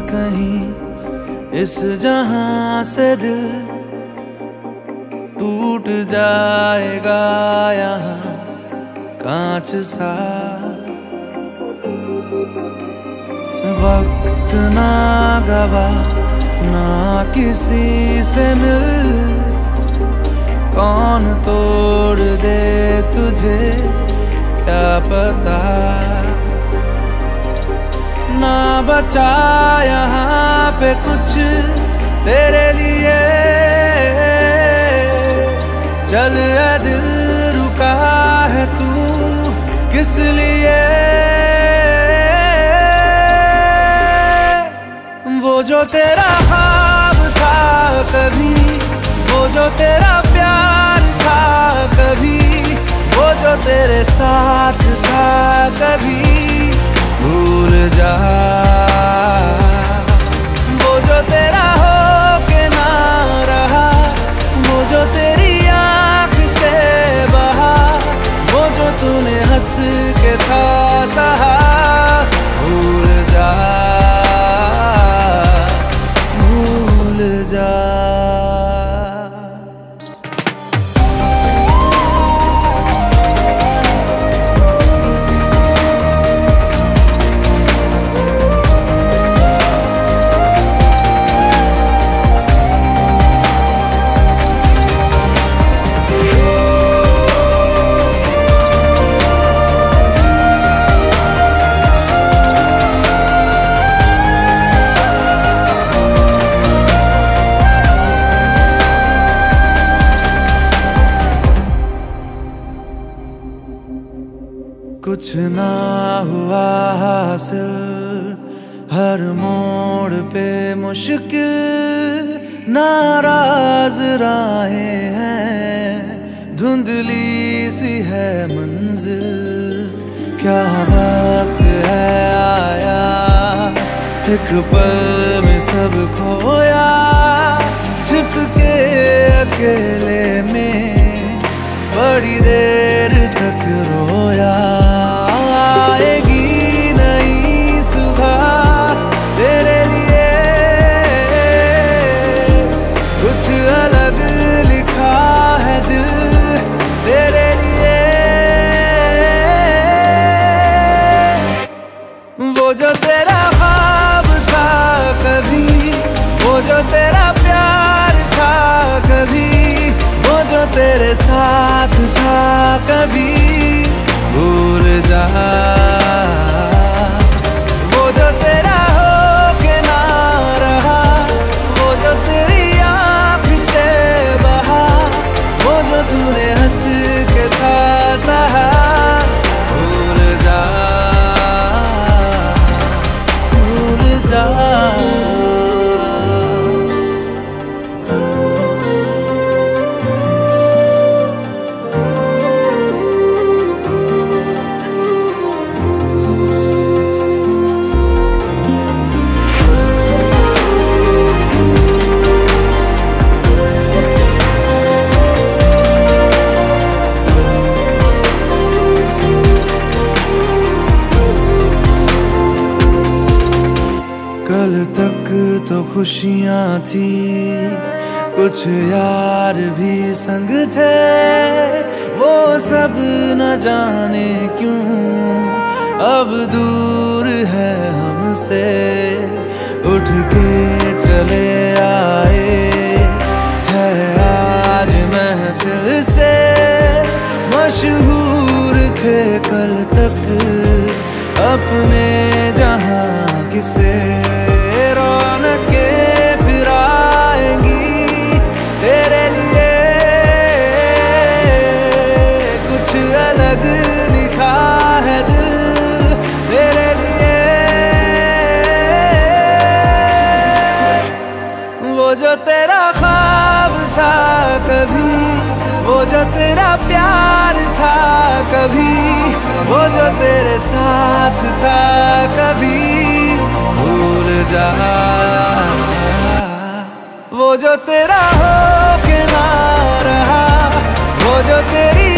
कहीं इस जहां से दिल टूट जाएगा यहाँ कांच सा। वक्त ना गवा ना किसी से मिल, कौन तोड़ दे तुझे क्या पता। ना बचा यहाँ पे कुछ तेरे लिए, चल ए दिल रुका है तू किस लिए। वो जो तेरा ख्वाब था कभी, वो जो तेरा प्यार था कभी, वो जो तेरे साथ था कभी, भूल जा। वो जो तेरा हो के ना रहा, वो जो तेरी आँख से बहा, वो जो तूने हंस के था सहा, भूल जा भूल जा। कुछ ना हुआ हासिल, हर मोड़ पे मुश्किल, नाराज राहें हैं, धुंधली सी है मंजिल। क्या वक्त है आया, एक पल में सब खोया, छिप के अकेले में बड़ी देर तक रोया। आएगी नई सुबह तेरे लिए, कुछ अलग लिखा है दिल तेरे लिए। वो जो तेरा ख्वाब था कभी, वो जो तेरा प्यार था कभी, वो जो तेरे साथ था कभी, भूल जा। वो जो तेरा हो के ना रहा, वो जो तेरी आँख से बहा, वो जो तूने हंस के था सहा, भूल जा भूल जा। कल तक तो खुशियाँ थी, कुछ यार भी संग थे, वो सब न जाने क्यों अब दूर है हमसे। उठ के चले आए है आज महफिल से, मशहूर थे कल तक अपने जहां किसे। रौनकें फिर आएंगी तेरे लिए, कुछ अलग लिखा है दिल तेरे लिए। वो जो तेरा ख्वाब था कभी, वो जो तेरा प्यार था कभी, वो जो तेरे साथ था कभी, भूल जा। वो जो तेरा हो के ना रहा, वो जो तेरी